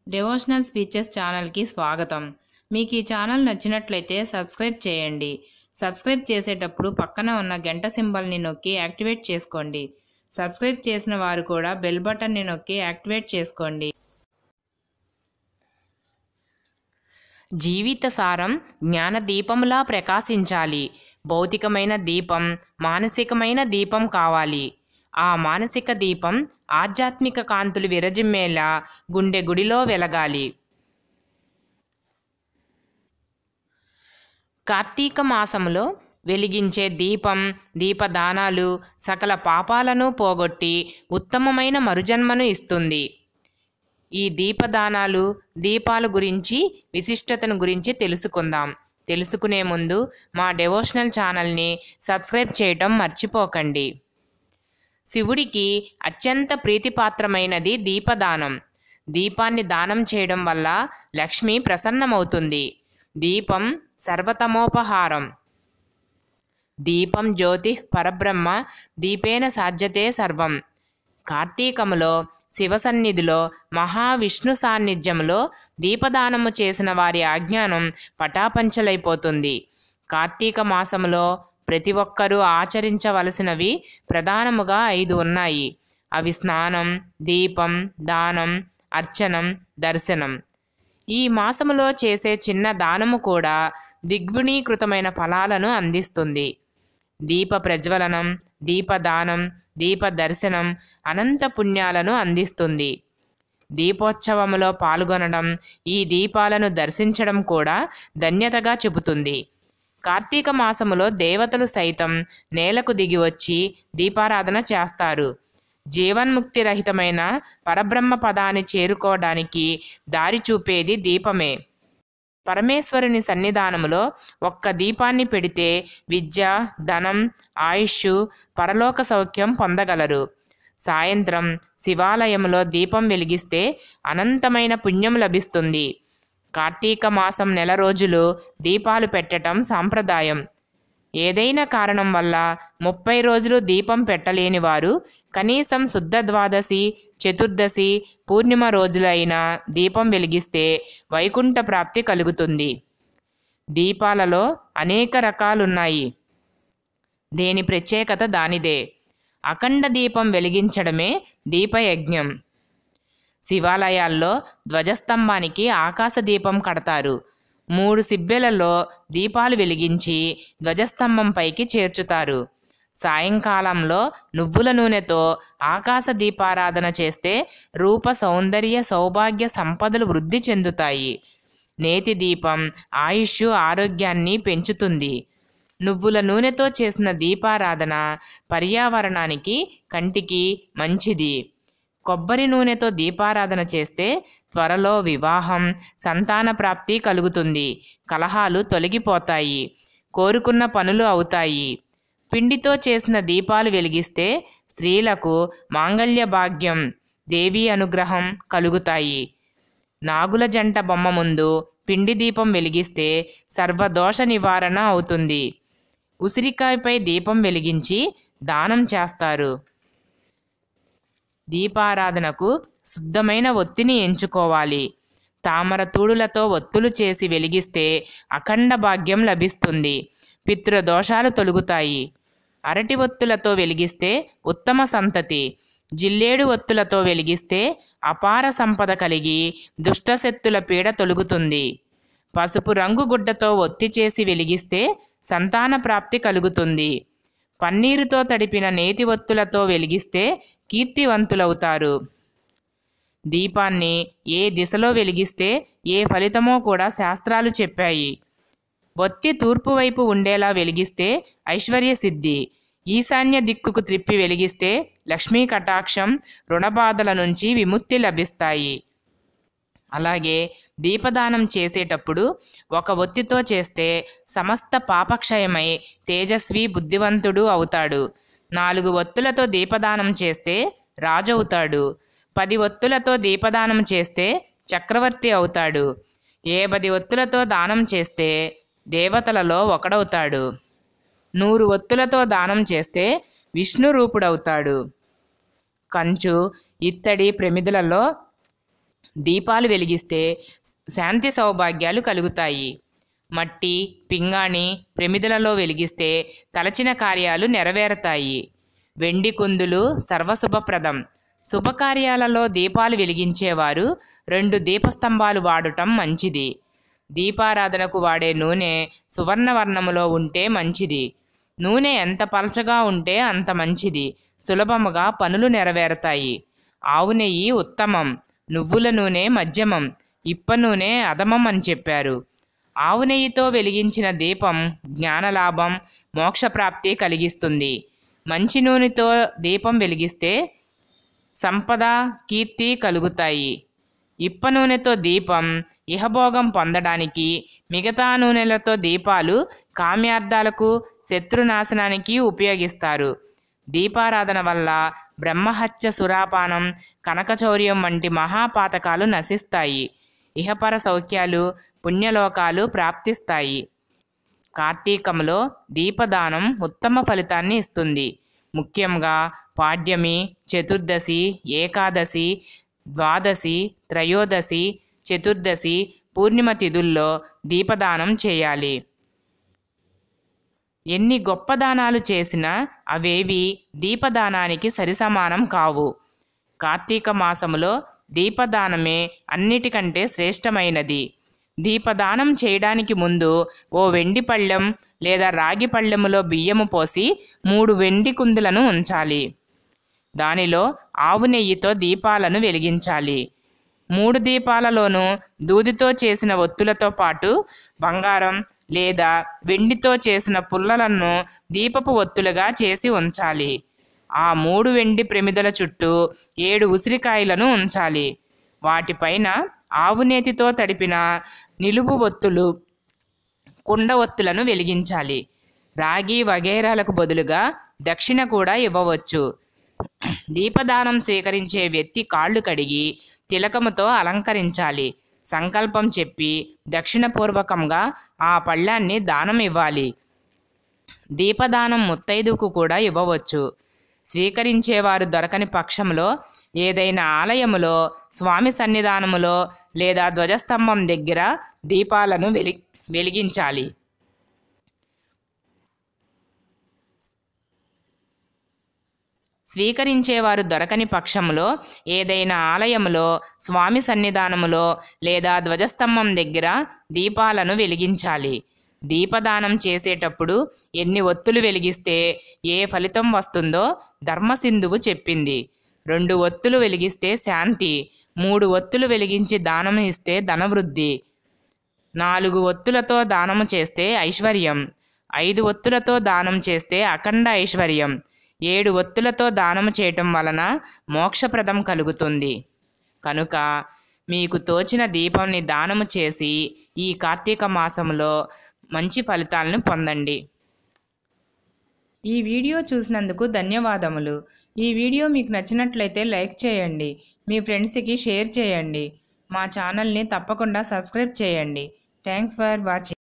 Devotional speeches ఛానల్కి స్వాగతం. మీకు ఈ ఛానల్ నచ్చినట్లయితే సబ్స్క్రైబ్ చేయండి. సబ్స్క్రైబ్ చేసేటప్పుడు పక్కన ఉన్న గంట సింబల్ని నొక్కి యాక్టివేట్ చేసుకోండి. సబ్స్క్రైబ్ చేసిన వారు కూడా బెల్ బటన్ని నొక్కి యాక్టివేట్ చేసుకోండి. జీవిత సారం జ్ఞాన దీపములా ప్రకాశించాలి. భౌతికమైన దీపం మానసికమైన దీపం కావాలి. ఆ మానసిక దీపం ఆధ్యాత్మిక కాంతులు విరజిమ్మేలా గుండె గుడిలో వెలగాలి. కార్తీక మాసములో వెలిగించే దీపం దీపదానాలు సకల పాపాలను పోగొట్టి ఉత్తమమైన మరుజన్మను ఇస్తుంది. ఈ దీపదానాలు దీపాల గురించి విశిష్టతను గురించి తెలుసుకుందాం. తెలుసుకునే ముందు మా డివోషనల్ ఛానల్ని సబ్స్క్రైబ్ చేయటం మర్చిపోకండి. శివుడికి అత్యంత ప్రీతిపాత్రమైనది దీపదానం. దీపాన్ని దానం చేయడం వల్ల లక్ష్మి ప్రసన్నమవుతుంది. దీపం సర్వతమోపహారం. దీపం జ్యోతి పరబ్రహ్మ దీపేన సాధ్యతే సర్వం. కార్తీకములో శివ సన్నిధిలో మహావిష్ణు సాన్నిధ్యంలో దీపదానము చేసిన వారి అజ్ఞానం పటాపంచలైపోతుంది. కార్తీక మాసములో ప్రతి ఒక్కరూ ఆచరించవలసినవి ప్రధానముగా 5 ఉన్నాయి. అవి స్నానం, దీపం, దానం, అర్చనం, దర్శనం. ఈ మాసములో చేసే చిన్న దానము కూడా దిగ్గుణీకృతమైన ఫలాలను అందిస్తుంది. దీప ప్రజ్వలనం, దీపదానం, దీప దర్శనం అనంత పుణ్యాలను అందిస్తుంది. దీపోత్సవములో పాల్గొనడం, ఈ దీపాలను దర్శించడం కూడా ధన్యతగా చెబుతుంది. కార్తీక మాసములో దేవతలు సైతం నేలకు దిగి వచ్చి దీపారాధన చేస్తారు. జీవన్ముక్తి రహితమైన పరబ్రహ్మ పదాన్ని చేరుకోవడానికి దారి చూపేది దీపమే. పరమేశ్వరుని సన్నిధానములో ఒక్క దీపాన్ని పెడితే విద్య, ధనం, ఆయుష్, పరలోక సౌఖ్యం పొందగలరు. సాయంత్రం శివాలయంలో దీపం వెలిగిస్తే అనంతమైన పుణ్యం లభిస్తుంది. కార్తీక మాసం నెల రోజులు దీపాలు పెట్టడం సాంప్రదాయం. ఏదైనా కారణం వల్ల 30 రోజులు దీపం పెట్టలేని వారు కనీసం శుద్ధ ద్వాదశి, చతుర్దశి, పూర్ణిమ రోజులైనా దీపం వెలిగిస్తే వైకుంఠ ప్రాప్తి కలుగుతుంది. దీపాలలో అనేక రకాలున్నాయి. దేని ప్రత్యేకత దానిదే. అఖండ దీపం వెలిగించడమే దీపయజ్ఞం. శివాలయాల్లో ధ్వజస్తంభానికి ఆకాశ దీపం కడతారు. 3 సిబ్బెలలో దీపాలు వెలిగించి ధ్వజస్తంభం పైకి చేర్చుతారు. సాయంకాలంలో నువ్వుల నూనెతో ఆకాశ దీపారాధన చేస్తే రూప సౌందర్య సౌభాగ్య సంపదలు వృద్ధి చెందుతాయి. నేతి దీపం ఆయుష్ ఆరోగ్యాన్ని పెంచుతుంది. నువ్వుల నూనెతో చేసిన దీపారాధన పర్యావరణానికి కంటికి మంచిది. కొబ్బరి నూనెతో దీపారాధన చేస్తే త్వరలో వివాహం, సంతాన ప్రాప్తి కలుగుతుంది. కలహాలు తొలగిపోతాయి. కోరుకున్న పనులు అవుతాయి. పిండితో చేసిన దీపాలు వెలిగిస్తే స్త్రీలకు మాంగళ్య భాగ్యం, దేవీ అనుగ్రహం కలుగుతాయి. నాగుల జంట బొమ్మ ముందు పిండి దీపం వెలిగిస్తే సర్వదోష నివారణ అవుతుంది. ఉసిరికాయపై దీపం వెలిగించి దానం చేస్తారు. దీపారాధనకు శుద్ధమైన ఒత్తిని ఎంచుకోవాలి. తామర తూడులతో ఒత్తులు చేసి వెలిగిస్తే అఖండ భాగ్యం లభిస్తుంది. పితృదోషాలు తొలగుతాయి. అరటి ఒత్తులతో వెలిగిస్తే ఉత్తమ సంతతి. జిల్లేడు ఒత్తులతో వెలిగిస్తే అపార సంపద కలిగి దుష్టశక్తుల పీడ తొలగుతుంది. పసుపు రంగు గుడ్డతో ఒత్తి చేసి వెలిగిస్తే సంతాన ప్రాప్తి కలుగుతుంది. పన్నీరుతో తడిపిన నేతి ఒత్తులతో వెలిగిస్తే కీర్తివంతులవుతారు. దీపాన్ని ఏ దిశలో వెలిగిస్తే ఏ ఫలితమో కూడా శాస్త్రాలు చెప్పాయి. ఒత్తి తూర్పు వైపు ఉండేలా వెలిగిస్తే ఐశ్వర్య సిద్ధి. ఈశాన్య దిక్కుకు త్రిప్పి వెలిగిస్తే లక్ష్మీ కటాక్షం, రుణబాధల నుంచి విముక్తి లభిస్తాయి. అలాగే దీపదానం చేసేటప్పుడు ఒక ఒత్తితో చేస్తే సమస్త పాపక్షయమై తేజస్వి బుద్ధివంతుడు అవుతాడు. 4 ఒత్తులతో దీపదానం చేస్తే రాజవుతాడు. 10 ఒత్తులతో దీపదానం చేస్తే చక్రవర్తి అవుతాడు. 10 ఒత్తులతో దానం చేస్తే దేవతలలో ఒకడవుతాడు. 100 ఒత్తులతో దానం చేస్తే విష్ణు రూపుడవుతాడు. కంచు, ఇత్తడి ప్రమిదలలో దీపాలు వెలిగిస్తే శాంతి సౌభాగ్యాలు కలుగుతాయి. మట్టి, పింగాణి, ప్రమిదలలో వెలిగిస్తే తలచిన కార్యాలు నెరవేరుతాయి. వెండి కుందులు సర్వశుభప్రదం. శుభకార్యాలలో దీపాలు వెలిగించేవారు 2 దీపస్తంభాలు వాడటం మంచిది. దీపారాధనకు వాడే నూనె సువర్ణవర్ణములో ఉంటే మంచిది. నూనె ఎంత పలచగా ఉంటే అంత మంచిది. సులభముగా పనులు నెరవేరుతాయి. ఆవు నెయ్యి ఉత్తమం, నువ్వుల నూనె మధ్యమం, ఇప్ప నూనె అధమం అని చెప్పారు. ఆవు నెయ్యితో వెలిగించిన దీపం జ్ఞానలాభం, మోక్షప్రాప్తి కలిగిస్తుంది. మంచి నూనెతో దీపం వెలిగిస్తే సంపద, కీర్తి కలుగుతాయి. ఇప్ప నూనెతో దీపం ఇహభోగం పొందడానికి, మిగతా నూనెలతో దీపాలు కామ్యార్థాలకు, శత్రునాశనానికి ఉపయోగిస్తారు. దీపారాధన వల్ల బ్రహ్మహత్య, సురాపానం, కనకచౌర్యం వంటి మహాపాతకాలు నశిస్తాయి. ఇహపర సౌఖ్యాలు, పుణ్యలోకాలు ప్రాప్తిస్తాయి. కార్తీకంలో దీపదానం ఉత్తమ ఫలితాన్ని ఇస్తుంది. ముఖ్యంగా పాడ్యమి, చతుర్దశి, ఏకాదశి, ద్వాదశి, త్రయోదశి, చతుర్దశి, పూర్ణిమ తిథుల్లో దీపదానం చేయాలి. ఎన్ని గొప్ప దానాలు చేసినా అవేవి దీపదానానికి సరిసమానం కావు. కార్తీక మాసములో దీపదానమే అన్నిటికంటే శ్రేష్టమైనది. దీపదానం చేయడానికి ముందు ఓ వెండి పళ్ళెం లేదా రాగి పళ్ళెములో బియ్యము పోసి 3 వెండి కుందులను ఉంచాలి. దానిలో ఆవు నెయ్యితో దీపాలను వెలిగించాలి. 3 దీపాలలోనూ దూదితో చేసిన ఒత్తులతో పాటు బంగారం లేదా వెండితో చేసిన పుల్లలను దీపపు ఒత్తులుగా చేసి ఉంచాలి. ఆ 3 వెండి ప్రమిదల చుట్టూ 7 ఉసిరికాయలను ఉంచాలి. వాటిపైన ఆవునేతితో తడిపిన నిలువు ఒత్తులు, కుండ ఒత్తులను వెలిగించాలి. రాగి వగైరాలకు బదులుగా దక్షిణ కూడా ఇవ్వవచ్చు. దీపదానం స్వీకరించే వ్యక్తి కాళ్ళు కడిగి తిలకముతో అలంకరించాలి. సంకల్పం చెప్పి దక్షిణపూర్వకంగా ఆ పళ్ళాన్ని దానం ఇవ్వాలి. దీపదానం ముత్తైదుకు కూడా ఇవ్వవచ్చు. స్వీకరించేవారు దొరకని పక్షంలో ఏదైనా ఆలయములో, స్వామి సన్నిధానములో లేదా ధ్వజస్తంభం దగ్గర దీపాలను వెలిగించాలి. స్వీకరించేవారు దొరకని పక్షంలో ఏదైనా ఆలయములో, స్వామి సన్నిధానములో లేదా ధ్వజస్తంభం దగ్గర దీపాలను వెలిగించాలి. దీపదానం చేసేటప్పుడు ఎన్ని ఒత్తులు వెలిగిస్తే ఏ ఫలితం వస్తుందో ధర్మసింధువు చెప్పింది. 2 ఒత్తులు వెలిగిస్తే శాంతి, 3 ఒత్తులు వెలిగించి దానం ఇస్తే ధనవృద్ధి, 4 ఒత్తులతో దానము చేస్తే ఐశ్వర్యం, 5 ఒత్తులతో దానం చేస్తే అఖండ ఐశ్వర్యం, 7 ఒత్తులతో దానము చేయటం వలన మోక్షప్రదం కలుగుతుంది. కనుక మీకు తోచిన దీపంని దానము చేసి ఈ కార్తీక మాసంలో మంచి ఫలితాలను పొందండి. ఈ వీడియో చూసినందుకు ధన్యవాదములు. ఈ వీడియో మీకు నచ్చినట్లయితే లైక్ చేయండి, మీ ఫ్రెండ్స్కి షేర్ చేయండి. మా ఛానల్ని తప్పకుండా సబ్స్క్రైబ్ చేయండి. Thanks for watching.